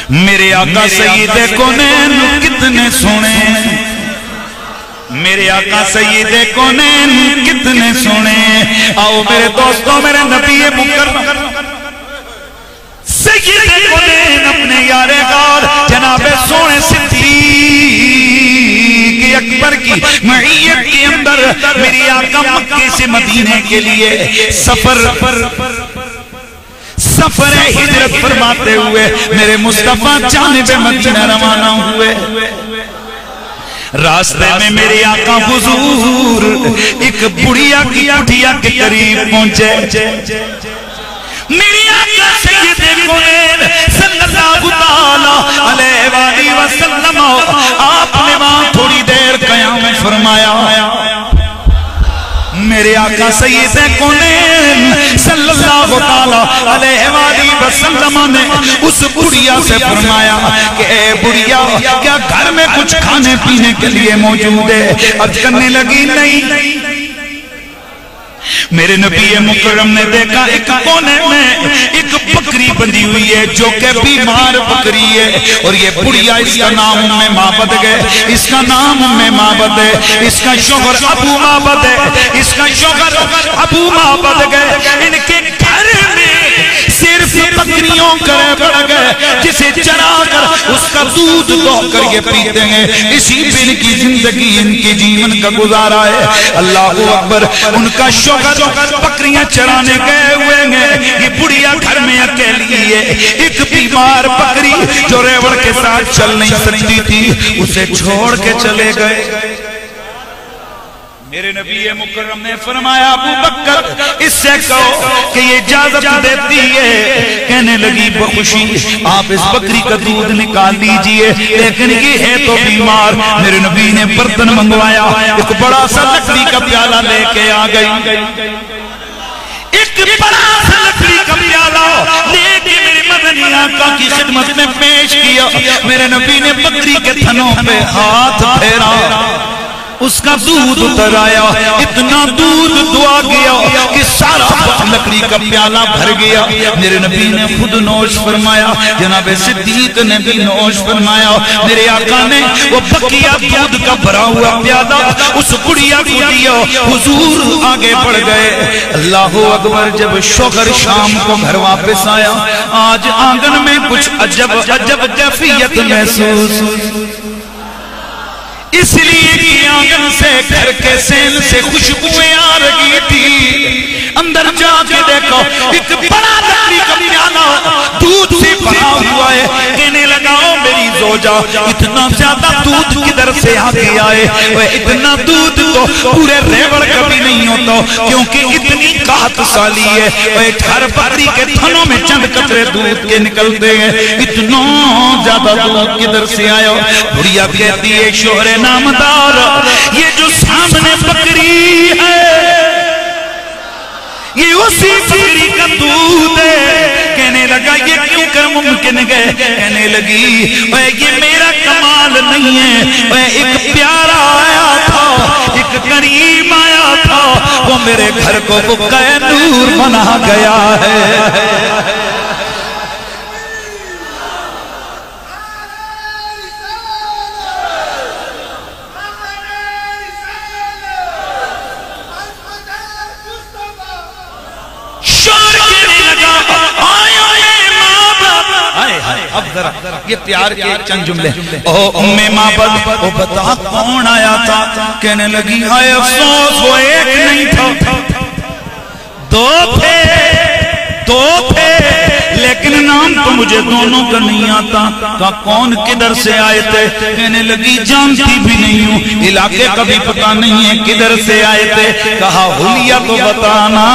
میرے آقا سید کونین کتنے سونے، میرے آقا سید کونین کتنے سونے. آؤ میرے دوستوں، میرے نبی مکرم سید کونین اپنے یار غار جناب سونے صدیق اکبر کی معیت کے اندر میری آقا مکے سے مدینے کے لیے سفر ہجرت فرماتے ہوئے میرے مصطفیٰ جانب مدینہ روانہ ہوئے. راستے میں میرے آقا حضور ایک بڑھیا کی کٹھیا کے قریب پہنچے. میری آقا سید کونین صلی اللہ علیہ وآلہ وسلم آپ نے وہاں تھوڑی دیر قیام فرمایا. میرے آقا سید کونین صلی اللہ علیہ وآلہ وسلم نے اس بڑھیا سے فرمایا کہ اے بڑھیا، کیا گھر میں کچھ کھانے پینے کے لیے موجود ہے؟ عرض کرنے لگی نہیں. میرے نبی مکرم نے دیکھا ایک کونے میں ایک بکری بندھی ہوئی ہے جو کہ بیمار بکری ہے، اور یہ بڑھیا اس کا نام ام معبد ہے، اس کا نام ام معبد ہے، اس کا شوہر ابو معبد ہے، اس کا شوہر ابو معبد ہے. ان کے گھر میں صرف بکریوں کرے بڑھ گئے جسے چرا کر اس کا دودھ دو کر یہ پیتے ہیں. اسی پہ ان کی زندگی، ان کی جیون کا گزارا ہے. اللہ اکبر. ان کا شوہر بکریاں چرانے گئے ہوئے ہیں، یہ بڑھیا گھر میں اکیلی ہے. ایک بیمار بکری جو ریوڑ کے ساتھ چل نہیں سکتی تھی اسے چھوڑ کے چلے گئے. میرے نبی مکرم نے فرمایا ابو بکر اس سے کہو کہ یہ اجازت دیتی ہے. کہنے لگی بخوشی آپ اس بکری کا دودھ نکال لیجئے، لیکن یہ ہے تو بیمار. میرے نبی نے برتن منگوایا، ایک بڑا سا لکڑی کا پیالہ لے کے آ گئی. ایک بڑا سا لکڑی کا پیالہ لے کے میرے مدنی آقا کی خدمت میں پیش کیا. میرے نبی نے بکری کے تھنوں پہ ہاتھ پھیرا، اس کا دودھ اتر آیا. اتنا دودھ دعا گیا کہ سارا لکڑی کا پیالہ بھر گیا. میرے نبی نے خود نوش فرمایا، جناب صدیق نے بھی نوش فرمایا. میرے آقا نے وہ بقیہ دودھ کا بھرا ہوا پیالہ اس گڑیا کو دیا. حضور آگے بڑھ گئے. اللہ اکبر. جب شوہر شام کو گھر واپس آیا، آج آنگن میں کچھ عجب کیفیت محسوس، اس لیے کہ آنگن سے گھر کے سین سے خوشبوئیں آ رہی تھی. اندر جا کے دیکھو ایک بڑا لکڑی کا پیالہ دودھ سے بھرا ہوا ہے. کہنے لگا میری زوجہ اتنا زیادہ دودھ کدھر سے آ کے آئے؟ اتنا دودھ تو پورے ریوڑ کبھی نہیں ہوتا، کیونکہ اتنی قحط سالی ہے. ہر بکری کے تھنوں میں چند قطرے دودھ کے نکلتے ہیں، اتنا زیادہ دودھ کدھر سے آیا؟ بڑھیا کہتی ہے شوہر نامدار، یہ جو سامنے بکری ہے یہ اسی بکری کا دودھ ہے. کہنے لگا یہ کیوں کر ممکن ہے؟ کہنے لگی یہ میرا کمال نہیں ہے، ایک پیارا آیا تھا، ایک کریم آیا تھا، وہ میرے گھر کو بقع نور بنا گیا ہے. اب ذرا یہ پیار کے چند جملے. او ام معبد، او بتا کون آیا تھا؟ کہنے لگی ہائے افسوس وہ ایک نہیں تھا، دو تھے لیکن نام تو مجھے دونوں کا نہیں آتا. کہا کون کدھر سے آئے تھے؟ کہنے لگی جانتی بھی نہیں ہوں، علاقے کا بھی پتہ نہیں ہے کدھر سے آئے تھے. کہا حلیہ تو بتانا.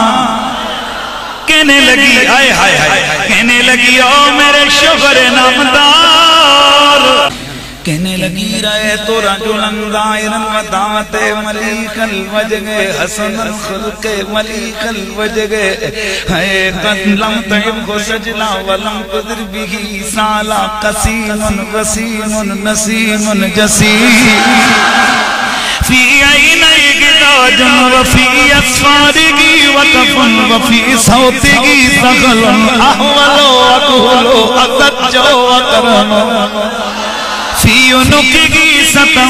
کہنے لگی آئے ہائے ہائے، کہنے لگی او میرے شوہر نامدار. کہنے لگی رہے تو رجلن دائرن و دعوت ملیک الوجہ حسن الخلق ملیک الوجہ ہے قد لم تعب کو سجلا ولم قدر بھی سالا قسیم وسیم نسیم جسیم فی عین مدراج وفی اسفارہ وطف وفی صوتہ ثقل احول واقول ازج وکرم فی عنقہ سطع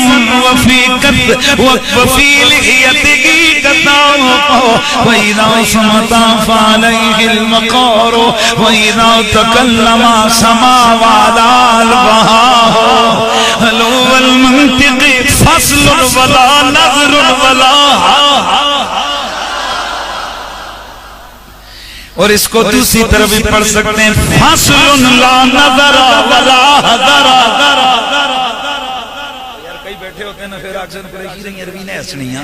وفی لحیتہ قطع وإذا صمت فعليه المقار وإذا تكلم سما وعلى البهار هلو المنطق فصل ولا نظر ولا اور اس کو دوسری طرف بھی پڑھ سکتے ہیں فصل لا نظر ولا حذر بیٹھے ہوتے ہیں نا پھر اکثر قریشی رہی عربی نے ہنسنیاں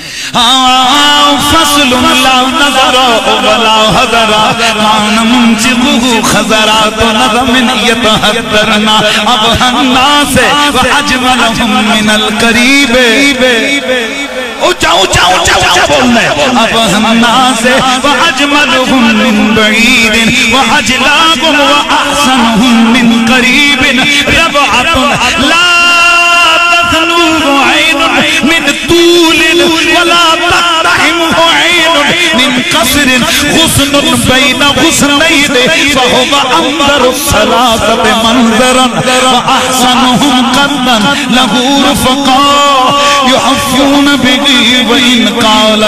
فصل لا نظر ولا حذر کان منطقه خضرات نظم يتحذرنا ابهى الناس واجملهم من القريب اونچا اونچا اونچا اونچا بولنا ہے ابهى الناس واجملهم من بعيد واجلاهم واحسنهم من قريب ربعة لا عين من طول ولا تقتحم عين من قصر غصن بين غصنين فهو أنظر الثلاثة منظرا وأحسنهم قدا له رفقاء يحفون به وإن قال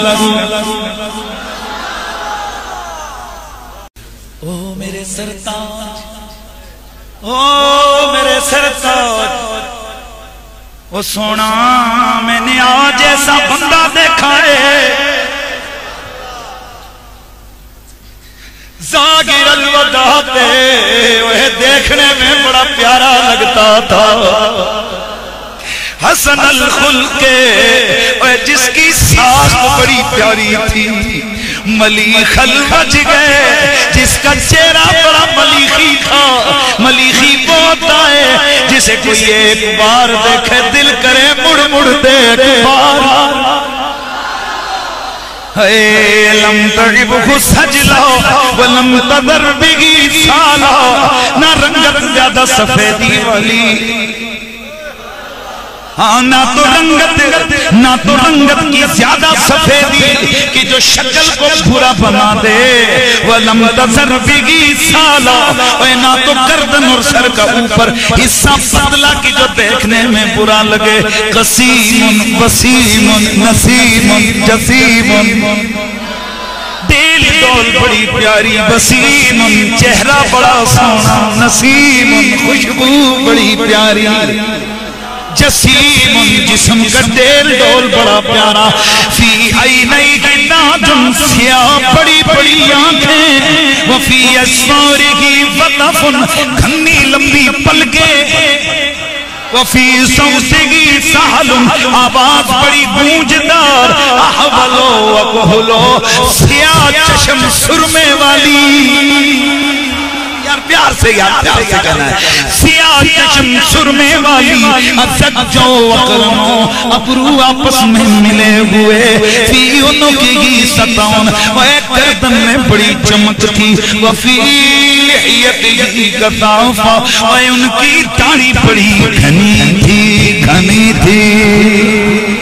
او میرے سرتاج او میرے سرتاج وہ سونا میں نے آج ایسا بندہ دیکھا ہے زاگیر الوداع پہ وہ دیکھنے میں بڑا پیارا لگتا تھا حسن الخلق جس کی ساخت بڑی پیاری تھی ملیخ الوجہ گئے جس کا چہرہ بڑا ملیخی تھا ملیخی وہ ہوتا ہے جسے کوئی ایک بار دیکھے دل کرے مڑ مڑ دیکھ بار لم تعبہ سجلا ولم تذر بگی سالا نہ رنگت زیادہ سفیدی والی نہ تو رنگت کی زیادہ سفیدی کہ جو شکل کو بھورا بنا دے وَلَمْ تَذَرْ بِهِ سَالًا نہ تو گردن اور سر کا اوپر حصہ پتلا کی جو دیکھنے میں برا لگے قسیم وسیم نسیم جسیم دل ڈول بڑی پیاری وسیم چہرہ بڑا سونا نسیم خوشبو بڑی پیاری جسیم جسم کا دل ڈول بڑا پیارا فی عینیہ ناجم سیاہ بڑی بڑی آنکھیں وفی اسفارہ وطف گھنی لمبی پلکیں وفی صوتہ سہل آواز بڑی گونجدار احولو وکہلو سیاہ چشم سرمے والی پیار سے کہنا ہے سیاہ چشم سرمے والی ازجو وقرنو ابرو آپس میں ملے ہوئے فی عنقہ سطعون و ایک گردن میں بڑی چمک تھی وفی لحیتہ قطع و ان کی داڑھی بڑی گھنی تھی